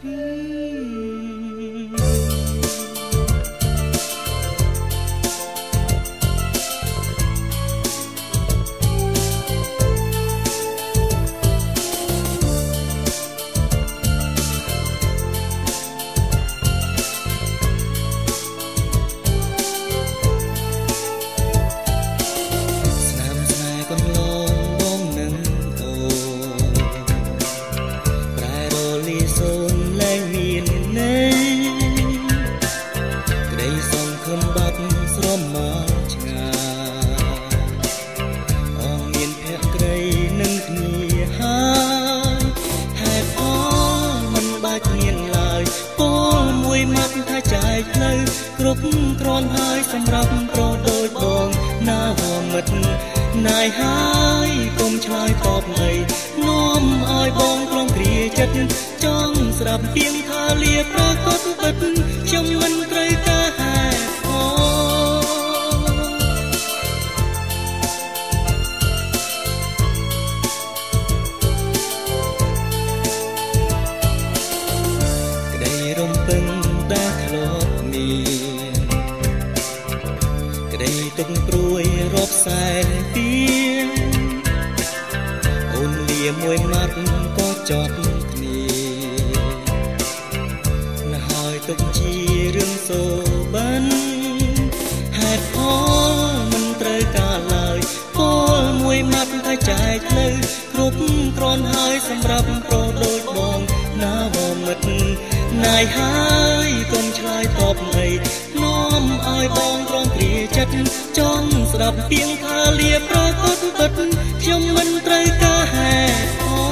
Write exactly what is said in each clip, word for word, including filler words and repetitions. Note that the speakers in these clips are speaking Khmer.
គ្រប់គ្រាន់ហើយសម្រាប់ប្រដូចបងណាវមិត្តណាយហើយកុំឆ្លើយតបអីនាំឲ្យបងក្រុងគ្រាចិត្តចង់ស្រាប់ពីងថាលាប្រកបពិតខ្ញុំមិនត្រូវការហេតុផលក្តីរំពឹងដែលធ្លាប់មានក្តីទុកព្រួយរាប់សែនពីអូនលាមួយម៉ាត់ក៏ចត់គ្នាណាហើយទុកជារឿងសូបិនហេតុផលមិនត្រូវការឡើយពលមួយម៉ាត់តែចែកផ្លូវគ្រប់គ្រាន់ហើយសម្រាប់ប្រដូចបងណាវមិត្តណាយហើយកុំឆ្លើយតបអីនាំឲ្យបងក្រុងគ្រាចិត្តចង់ស្ដាប់ពីងថាលាប្រកបពិតខ្ញុំមិនត្រូវការហេតុផល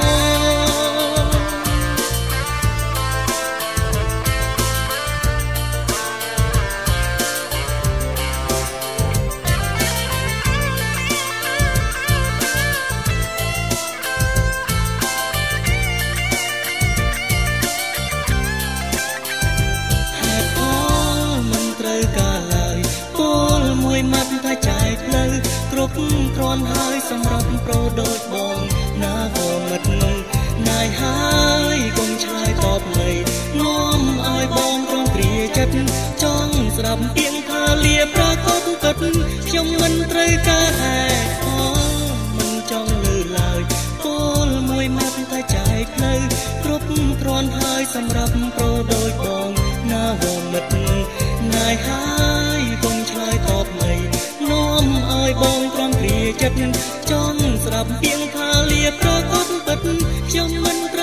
ម៉ាត់តែចែកផ្លូវគ្រប់គ្រាន់ហើយសម្រាប់ប្រដូចបងណាវមិត្តណាយហើយកុំឆ្លើយតបអីនាំឲ្យបងក្រុងគ្រាចិត្តចង់ស្ដាប់ពីងថាលាប្រកបពិតខ្ញុំមិនត្រូវការហេតុផលមិនចង់លឺឡើយពលមួយម៉ាត់តែចែកផ្លូវគ្រប់គ្រាន់ហើយសម្រាប់ប្រដូចបងណាវមិត្តណាយហើយកុំឆ្លើយតបអីនាំឲ្យបងក្រុងគ្រាចិត្តចង់ស្ដាប់ពីងថាលាប្រកបពិតខ្ញុំមិន